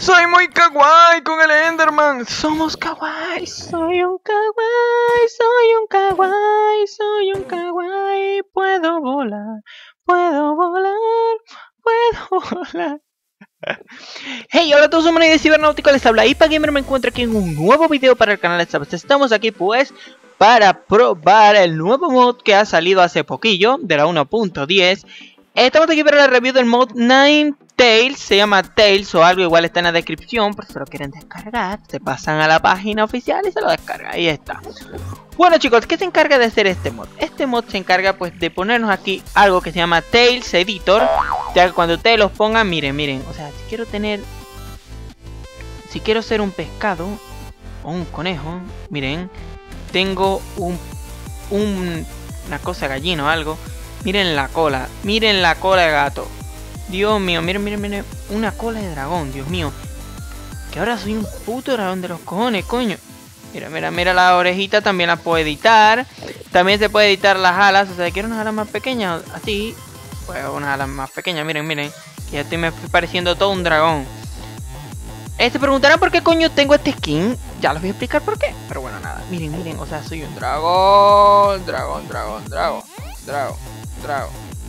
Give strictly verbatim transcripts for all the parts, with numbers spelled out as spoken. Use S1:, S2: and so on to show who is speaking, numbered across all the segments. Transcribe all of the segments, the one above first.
S1: Soy muy kawaii con el Enderman. Somos kawaii. Soy un kawaii, soy un kawaii, soy un kawaii. Puedo volar, puedo volar, puedo volar. Hey, hola a todos, humanos de Cibernáutico, les habla IpaGamer. Me encuentro aquí en un nuevo video para el canal. Esta vez estamos aquí pues para probar el nuevo mod que ha salido hace poquillo, de la uno punto diez. Estamos aquí para la review del mod Ninetales. Se llama Tales o algo, igual está en la descripción. Por si lo quieren descargar, se pasan a la página oficial y se lo descargan. Ahí está. Bueno chicos, ¿qué se encarga de hacer este mod? Este mod se encarga pues de ponernos aquí algo que se llama Tales Editor. Ya que cuando ustedes los pongan, miren, miren. O sea, si quiero tener... Si quiero ser un pescado o un conejo, miren. Tengo un... un una cosa gallina o algo. Miren la cola, miren la cola de gato. Dios mío, miren, miren, miren. Una cola de dragón, Dios mío. Que ahora soy un puto dragón de los cojones, coño. Mira, mira, mira la orejita, también la puedo editar. También se puede editar las alas. O sea, quiero unas alas más pequeñas, así. Pues unas alas más pequeñas, miren, miren. Que ya estoy me estoy pareciendo todo un dragón. Eh, se preguntarán por qué coño tengo este skin. Ya les voy a explicar por qué. Pero bueno, nada, miren, miren. O sea, soy un dragón. Dragón, dragón, dragón. Dragón, dragón.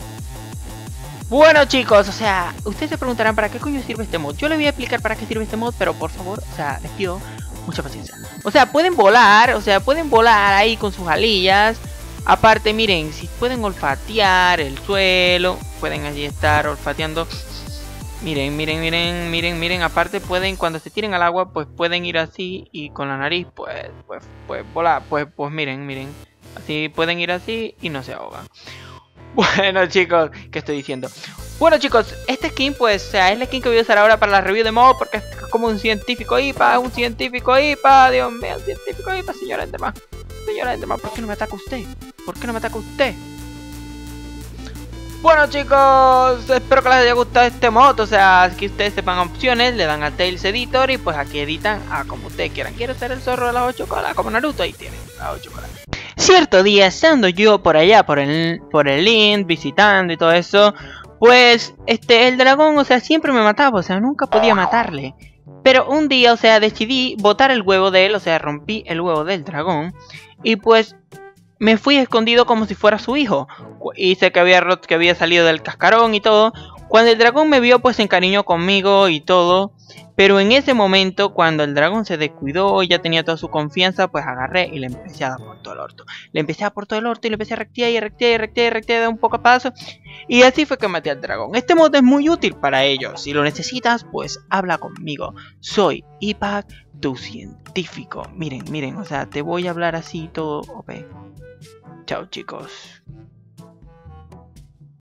S1: Bueno chicos, o sea, ustedes se preguntarán para qué coño sirve este mod. Yo les voy a explicar para qué sirve este mod, pero por favor, o sea, les pido mucha paciencia. O sea, pueden volar, o sea, pueden volar ahí con sus alillas. Aparte, miren, si pueden olfatear el suelo, pueden allí estar olfateando. Miren, miren, miren, miren, miren. Aparte pueden, cuando se tiren al agua, pues pueden ir así y con la nariz, pues, pues, pues volar. Pues, pues miren, miren. Así pueden ir así y no se ahogan. Bueno chicos, ¿qué estoy diciendo? Bueno chicos, este skin pues, o sea, es la skin que voy a usar ahora para la review de mod. Porque es como un científico I P A, un científico I P A, Dios mío, un científico I P A, señora Enderman. Señora Enderman, ¿por qué no me ataca usted? ¿Por qué no me ataca usted? Bueno chicos, espero que les haya gustado este mod. O sea, que ustedes sepan opciones, le dan a Tales Editor y pues aquí editan a como ustedes quieran. Quiero ser el zorro de las ocho colas, como Naruto, ahí tienen las ocho colas. Cierto día, estando yo por allá, por el, por el Lind, visitando y todo eso, pues, este, el dragón, o sea, siempre me mataba, o sea, nunca podía matarle. Pero un día, o sea, decidí botar el huevo de él, o sea, rompí el huevo del dragón, y pues, me fui escondido como si fuera su hijo. Hice que había, que había salido del cascarón y todo. Cuando el dragón me vio, pues se encariñó conmigo y todo. Pero en ese momento, cuando el dragón se descuidó y ya tenía toda su confianza, pues agarré y le empecé a dar por todo el orto. Le empecé a dar por todo el orto y le empecé a rectear y rectear y rectear y rectear de un poco a paso. Y así fue que maté al dragón. Este mod es muy útil para ellos. Si lo necesitas, pues habla conmigo. Soy IPAG, tu científico. Miren, miren, o sea, te voy a hablar así todo O P. Chao chicos.